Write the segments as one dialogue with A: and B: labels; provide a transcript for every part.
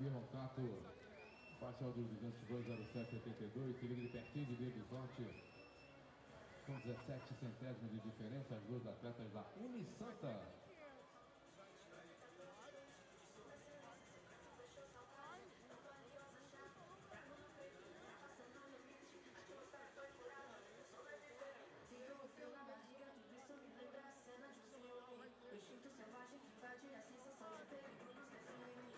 A: Gabi Roncato, parcial dos 202,07,82, seguido de pertinho de David Sorte, com 17 centésimos de diferença, as duas atletas da Unisanta.
B: O instinto selvagem que invade a sensação de perigo nos define.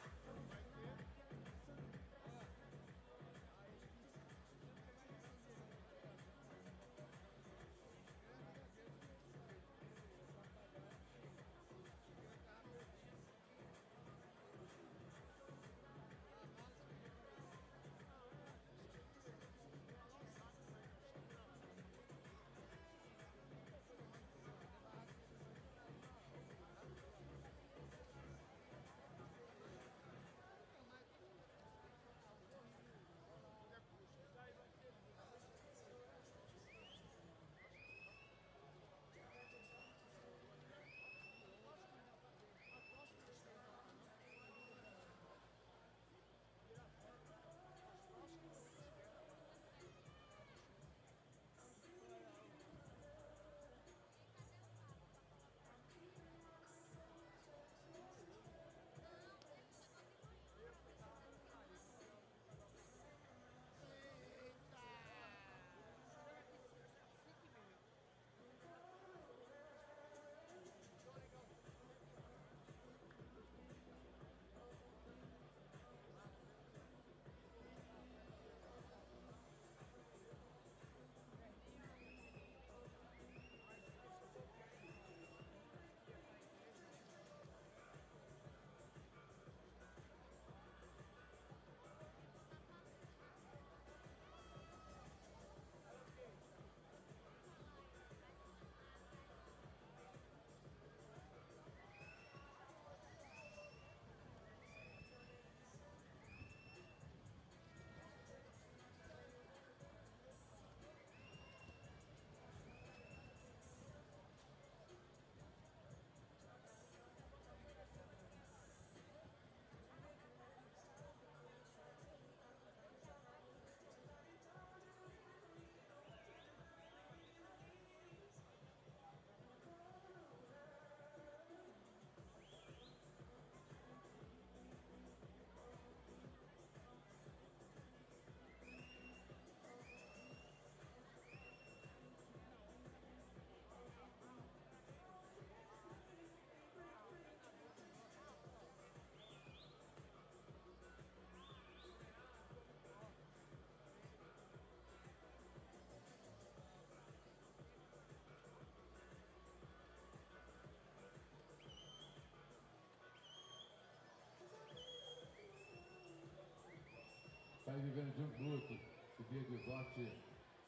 A: Está vivendo de um bruto, o David Sorte,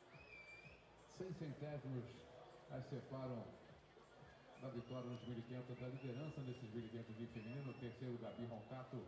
A: 100 centésimos as separam da vitória nos 1.500, da liderança nesses 1.500 de feminino, terceiro Gabi Roncato.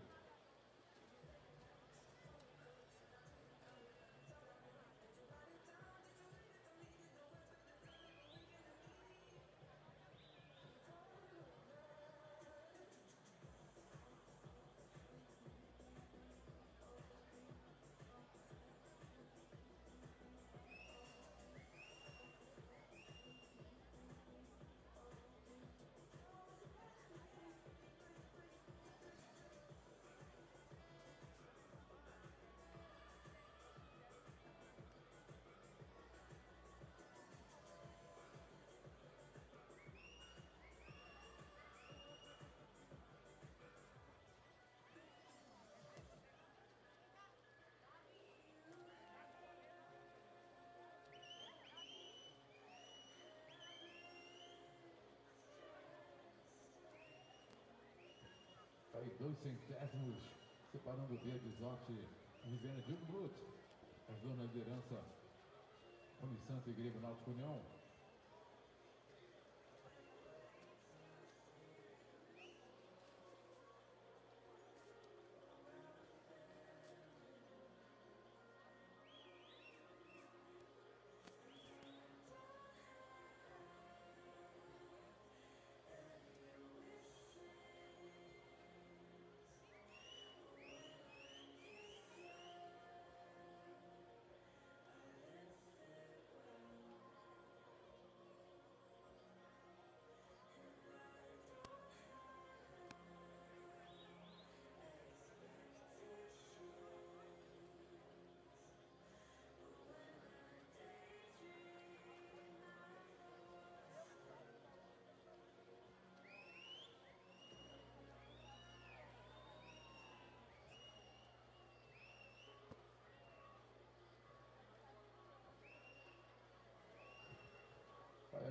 A: Aí 2 centésimos separando o David Sorte, Viviane de Brut, as duas na liderança, Unisanta e Grêmio Náutico União.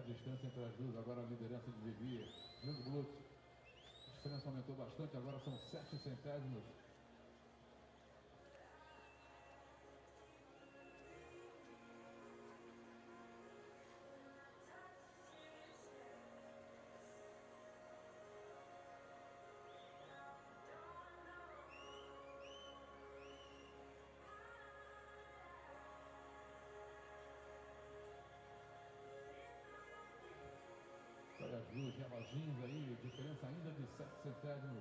A: distância entre as duas, agora a liderança de Vivi. Jungblut, a diferença aumentou bastante, agora são 7 centésimos. Olha as duas reloginhos aí, diferença ainda de 7 centésimos.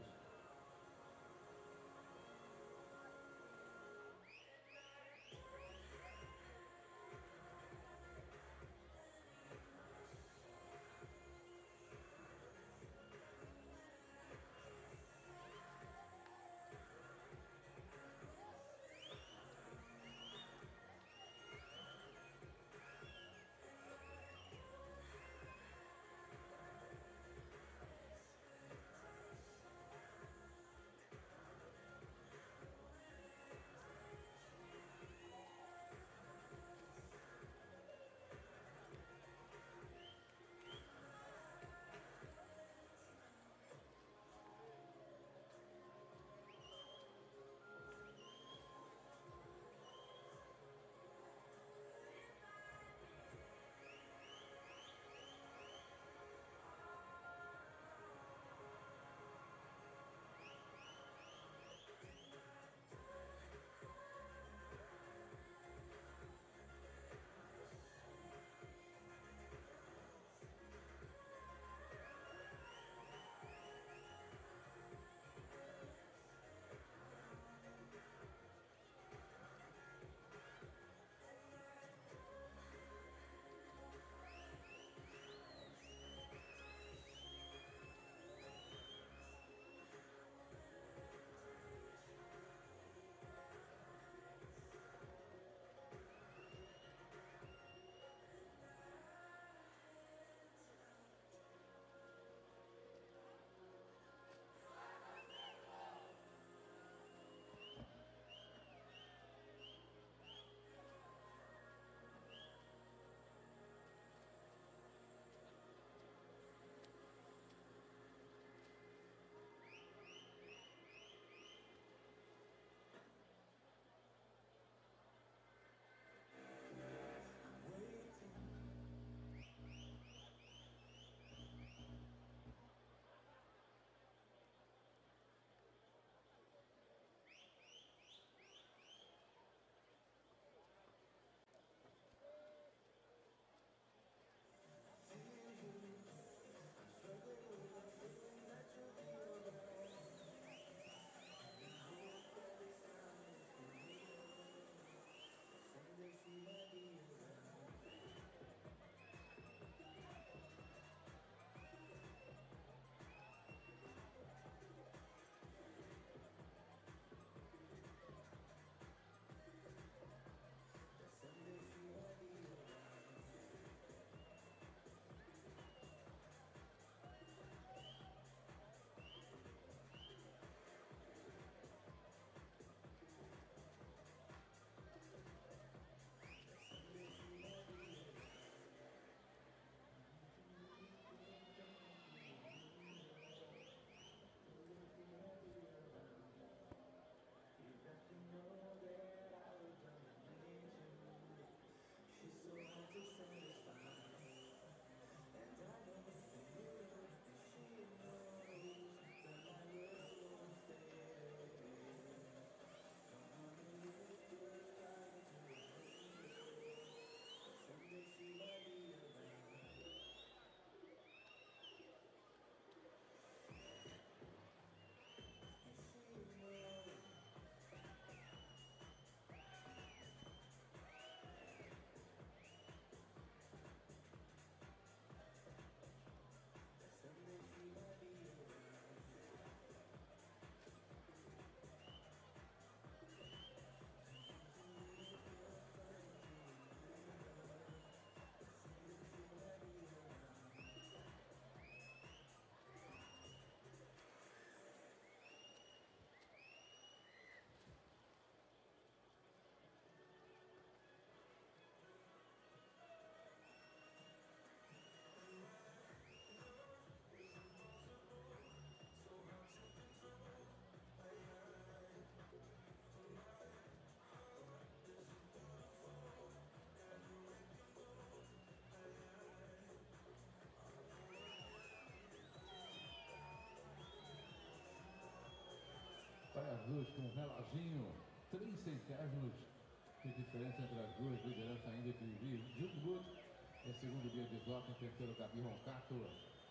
A: com um reloginho, 3 centésimos de diferença entre as duas. Liderança ainda de Jungwood, em segundo Bia Desota, em terceiro Gabi Roncato.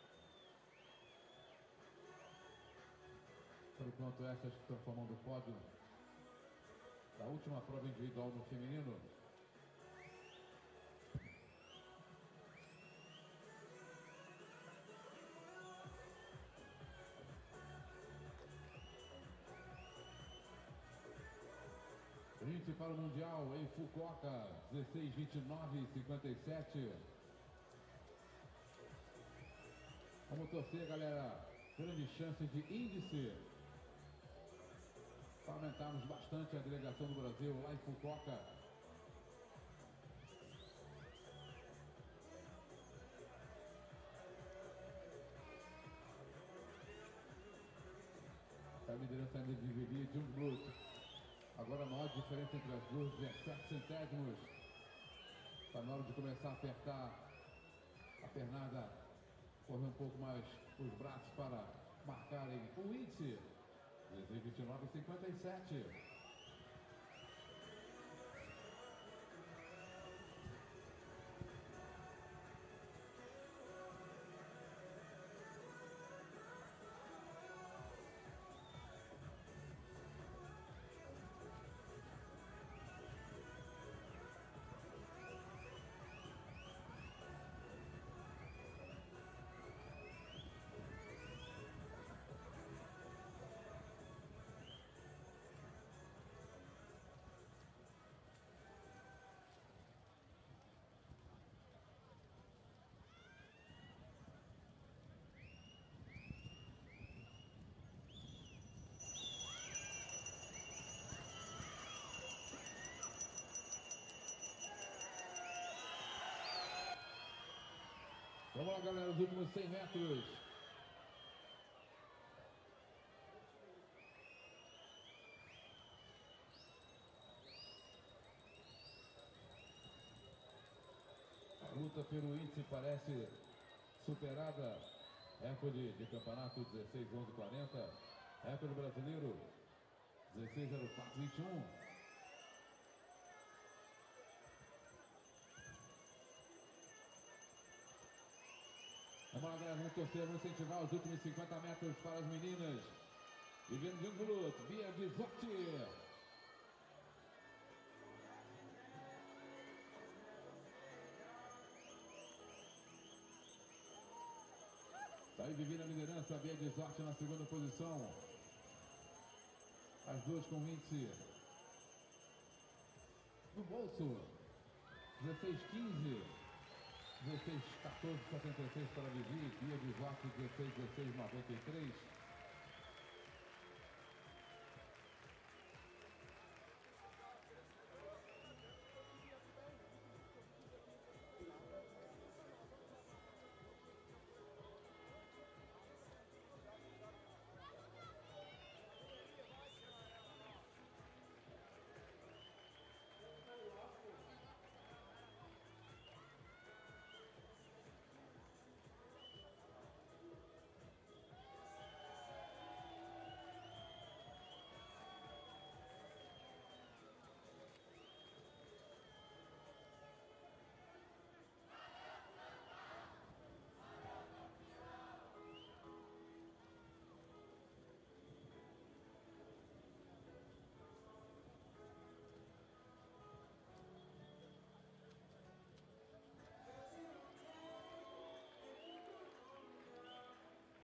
A: Por enquanto, essas que estão formando o pódio da última prova individual no feminino. Índice para o Mundial em Fukuoka, 16:29:57. Vamos torcer, galera. Grande chance de índice para aumentarmos bastante a delegação do Brasil lá em Fukuoka. A liderança ainda dividir Jungwood. Agora a maior diferença entre as duas, 17 centésimos. Está na hora de começar a apertar a pernada, correr um pouco mais os braços para marcarem o índice. 16:29:57. Vamos lá, galera, os últimos 100 metros. A luta pelo índice parece superada. Recorde de campeonato 16:11:40. Recorde brasileiro 16:04:21. Vamos lá, galera, vamos torcer, vamos incentivar os últimos 50 metros para as meninas. Vivendo Jungwood, Bia Desota. Está aí Vivi na liderança, Bia Desota na segunda posição. As duas com índice no bolso. 16:15. 16:14:76 para Vivi, Bia Desota, 16:16:93.